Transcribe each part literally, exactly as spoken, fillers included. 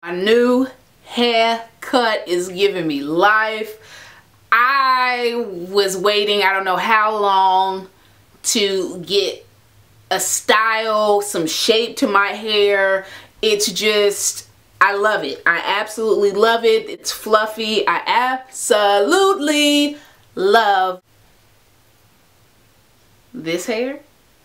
My new haircut is giving me life. I was waiting, I don't know how long, to get a style, some shape to my hair. It's just, I love it. I absolutely love it. It's fluffy. I absolutely love this hair.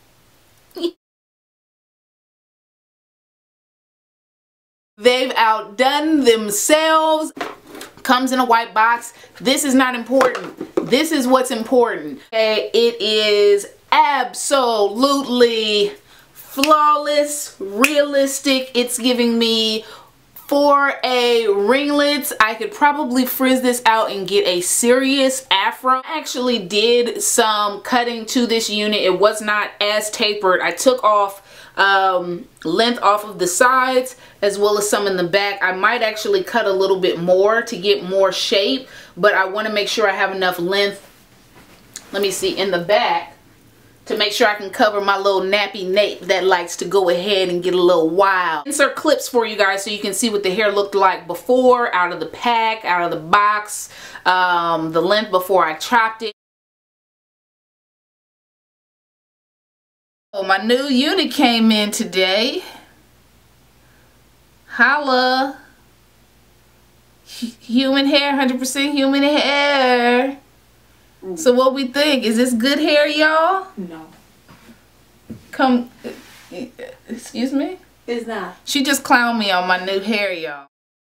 They've outdone themselves. Comes in a white box. This is not important. This is what's important. Okay, it is absolutely flawless, realistic. It's giving me for a ringlets. I could probably frizz this out and get a serious afro. I actually did some cutting to this unit. It was not as tapered. I took off um, length off of the sides as well as some in the back. I might actually cut a little bit more to get more shape, but I want to make sure I have enough length, let me see, in the back to make sure I can cover my little nappy nape that likes to go ahead and get a little wild. Insert clips for you guys so you can see what the hair looked like before, out of the pack, out of the box, um, the length before I chopped it. Oh, my new unit came in today. Holla. Human hair, one hundred percent human hair. Mm. So what we think? Is this good hair, y'all? No. Come, excuse me? It's not. She just clowned me on my new hair, y'all.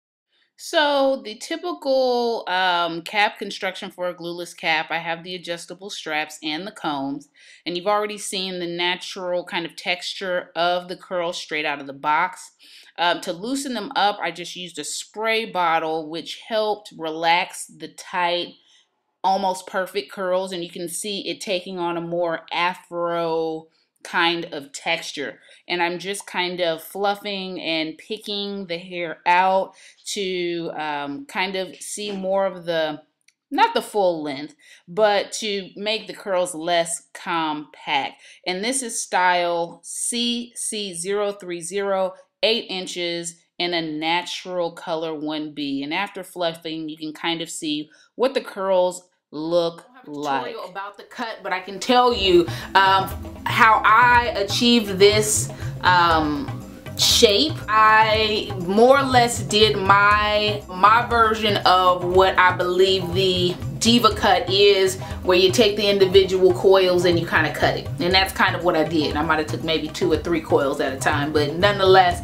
So the typical um, cap construction for a glueless cap, I have the adjustable straps and the combs, and you've already seen the natural kind of texture of the curls straight out of the box. Um, to loosen them up, I just used a spray bottle, which helped relax the tight, almost perfect curls, and you can see it taking on a more afro kind of texture. And I'm just kind of fluffing and picking the hair out to um, kind of see more of the, not the full length, but to make the curls less compact. And this is style C C zero three zero, eight inches in a natural color one B. And after fluffing, you can kind of see what the curls look like. About the cut, but I can tell you um, how I achieved this um, shape. I more or less did my my version of what I believe the Diva cut is, where you take the individual coils and you kind of cut it, and that's kind of what I did. I might have took maybe two or three coils at a time, but nonetheless,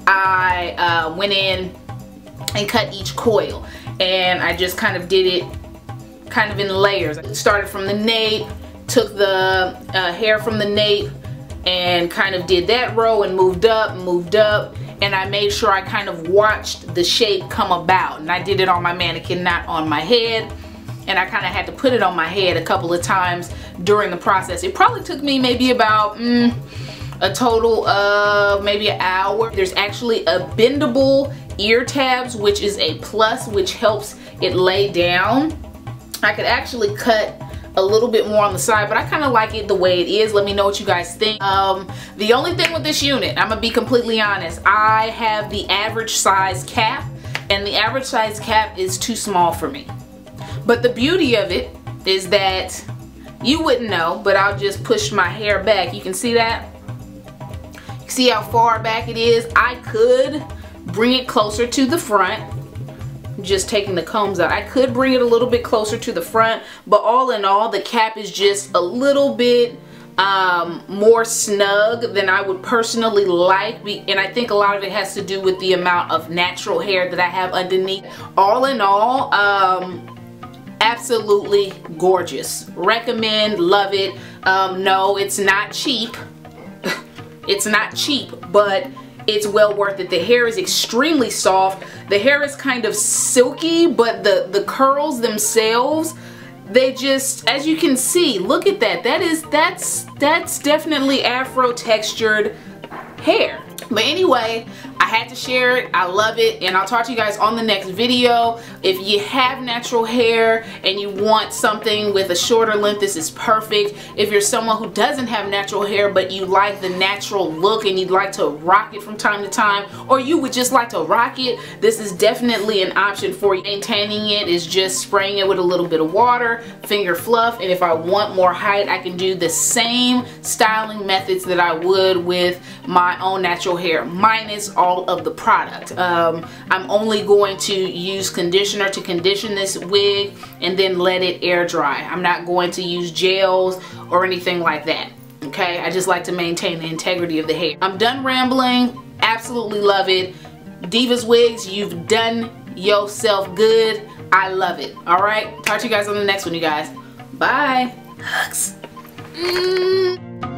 I uh, went in and cut each coil, and I just kind of did it kind of in layers. I started from the nape, took the uh, hair from the nape and kind of did that row and moved up, moved up, and I made sure I kind of watched the shape come about. And I did it on my mannequin, not on my head, and I kind of had to put it on my head a couple of times during the process. It probably took me maybe about mm, a total of maybe an hour. There's actually a bendable ear tabs, which is a plus, which helps it lay down. I could actually cut a little bit more on the side, but I kind of like it the way it is. Let me know what you guys think. Um, the only thing with this unit, I'm gonna be completely honest, I have the average size cap, and the average size cap is too small for me. But the beauty of it is that you wouldn't know, but I'll just push my hair back. You can see that? You can see how far back it is. I could bring it closer to the front, just taking the combs out. I could bring it a little bit closer to the front, but all in all, the cap is just a little bit um, more snug than I would personally like, and I think a lot of it has to do with the amount of natural hair that I have underneath. All in all, um, absolutely gorgeous. Recommend, love it. Um, no, it's not cheap. It's not cheap, but it's well worth it. The hair is extremely soft. The hair is kind of silky, but the, the curls themselves, they just, as you can see, look at that. That is, that's, that's definitely Afro textured hair. But anyway, I had to share it. I love it, and I'll talk to you guys on the next video. If you have natural hair and you want something with a shorter length, this is perfect. If you're someone who doesn't have natural hair but you like the natural look and you'd like to rock it from time to time, or you would just like to rock it, this is definitely an option for you. Maintaining it is just spraying it with a little bit of water, finger fluff, and if I want more height, I can do the same styling methods that I would with my own natural hair, minus all of the product. Um, I'm only going to use conditioner to condition this wig and then let it air dry. I'm not going to use gels or anything like that. Okay, I just like to maintain the integrity of the hair. I'm done rambling. Absolutely love it. Divas Wigs, you've done yourself good. I love it. All right, talk to you guys on the next one, you guys. Bye. Hugs. Mm.